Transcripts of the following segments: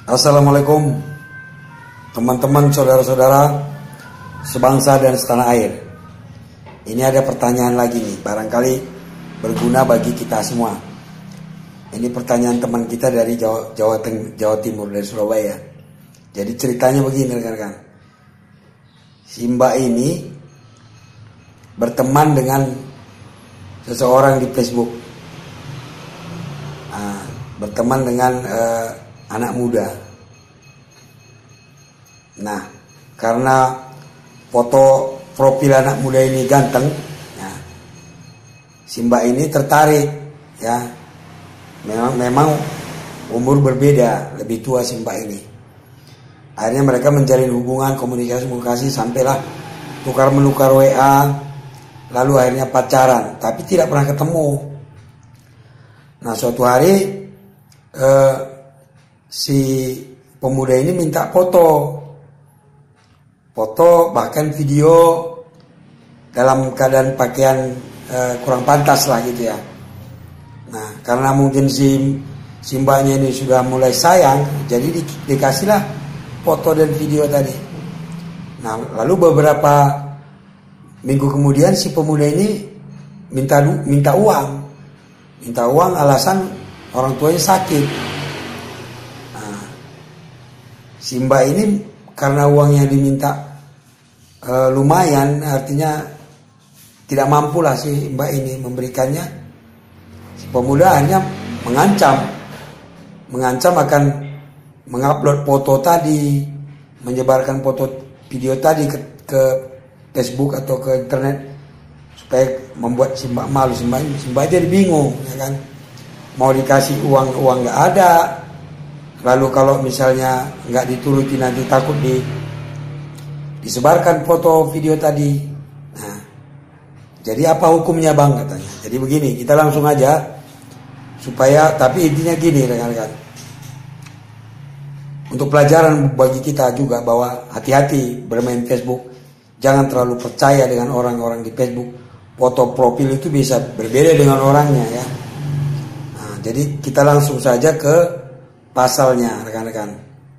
Assalamualaikum teman-teman, saudara-saudara sebangsa dan setanah air. Ini ada pertanyaan lagi nih, barangkali berguna bagi kita semua. Ini pertanyaan teman kita dari Jawa Timur, dari Surabaya. Jadi ceritanya begini rekan-rekan. Si Mbak ini berteman dengan seseorang di Facebook. Berteman dengan anak muda. Nah, karena foto profil anak muda ini ganteng, nah, si Mbak ini tertarik, ya. Memang umur berbeda, lebih tua si Mbak ini. Akhirnya mereka menjalin hubungan komunikasi sampailah tukar menukar WA, lalu akhirnya pacaran, tapi tidak pernah ketemu. Nah, suatu hari si pemuda ini minta foto bahkan video dalam keadaan pakaian kurang pantas lah gitu ya. Nah, karena mungkin si mbaknya ini sudah mulai sayang, jadi dikasihlah foto dan video tadi. Nah, lalu beberapa minggu kemudian si pemuda ini minta uang alasan orang tuanya sakit. Nah, si mbak ini karena uangnya diminta lumayan, artinya tidak mampu lah si mbak ini memberikannya. Si pemuda hanya mengancam akan mengupload foto tadi, menyebarkan foto video tadi ke Facebook atau ke internet supaya membuat si mbak malu. Si mbak jadi bingung, ya kan? Mau dikasih uang nggak ada, lalu kalau misalnya nggak dituruti nanti takut disebarkan foto video tadi. Nah, jadi apa hukumnya bang, katanya. Jadi begini, kita langsung aja supaya, tapi intinya gini rekan-rekan, untuk pelajaran bagi kita juga bahwa hati-hati bermain Facebook. Jangan terlalu percaya dengan orang-orang di Facebook. Foto profil itu bisa berbeda dengan orangnya ya. Nah, jadi kita langsung saja ke pasalnya rekan-rekan.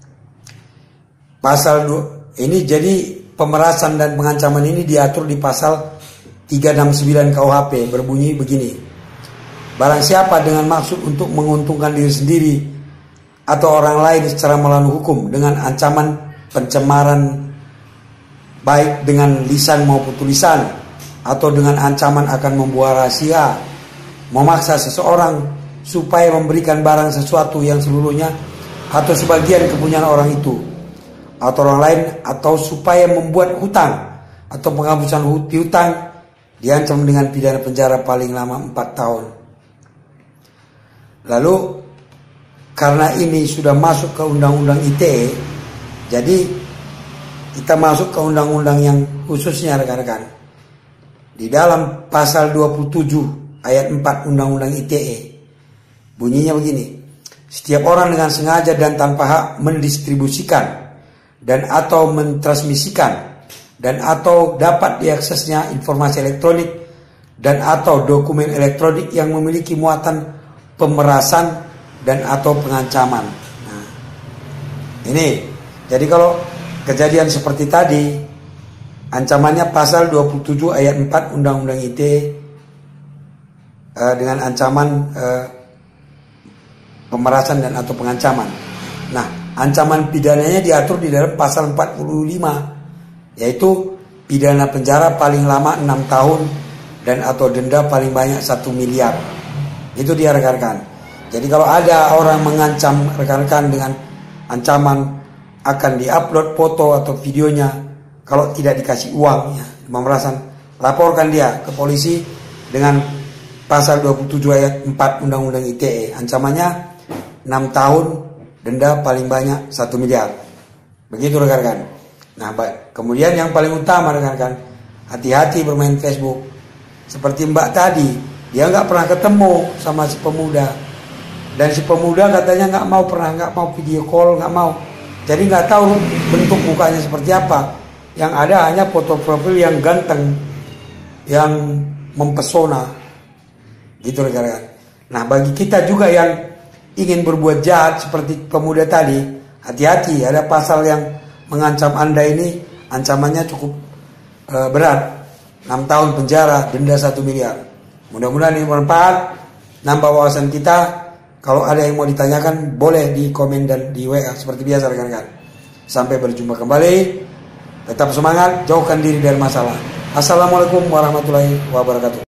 Pasal ini jadi pemerasan dan pengancaman ini diatur di pasal 369 KUHP, berbunyi begini. Barang siapa dengan maksud untuk menguntungkan diri sendiri atau orang lain secara melawan hukum dengan ancaman pencemaran baik dengan lisan maupun tulisan, atau dengan ancaman akan membuat rahasia, memaksa seseorang supaya memberikan barang sesuatu yang seluruhnya atau sebagian kepunyaan orang itu atau orang lain, atau supaya membuat hutang atau penghapusan piutang, diancam dengan pidana penjara paling lama 4 tahun. Lalu karena ini sudah masuk ke undang-undang ITE, jadi kita masuk ke undang-undang yang khususnya rekan-rekan. Di dalam pasal 27 ayat 4 undang-undang ITE, bunyinya begini. Setiap orang dengan sengaja dan tanpa hak mendistribusikan dan atau mentransmisikan dan atau dapat diaksesnya informasi elektronik dan atau dokumen elektronik yang memiliki muatan pemerasan dan atau pengancaman. Nah, ini jadi kalau kejadian seperti tadi, ancamannya pasal 27 ayat 4 Undang-Undang ITE dengan ancaman pemerasan dan atau pengancaman. Nah, ancaman pidananya diatur di dalam pasal 45, yaitu pidana penjara paling lama 6 tahun dan atau denda paling banyak 1 miliar. Itu dia rekan-rekan. Jadi kalau ada orang mengancam rekan-rekan dengan ancaman akan diupload foto atau videonya, kalau tidak dikasih uang, ya, pemerasan, laporkan dia ke polisi dengan pasal 27 ayat 4 Undang-Undang ITE. Ancamannya 6 tahun, denda paling banyak 1 miliar. Begitu rekan-rekan. Nah, kemudian yang paling utama rekan-rekan, hati-hati bermain Facebook. Seperti Mbak tadi, dia nggak pernah ketemu sama si pemuda, dan si pemuda katanya nggak mau video call, nggak mau. Jadi nggak tahu bentuk mukanya seperti apa. Yang ada hanya foto profil yang ganteng, yang mempesona, gitu rekan-rekan. Nah, bagi kita juga yang ingin berbuat jahat seperti pemuda tadi, hati-hati, ada pasal yang mengancam Anda ini, ancamannya cukup berat, 6 tahun penjara, denda 1 miliar. Mudah-mudahan ini bermanfaat, nambah wawasan kita. Kalau ada yang mau ditanyakan, boleh di komen dan di WA seperti biasa rekan-rekan. Sampai berjumpa kembali. Tetap semangat, jauhkan diri dari masalah. Assalamualaikum warahmatullahi wabarakatuh.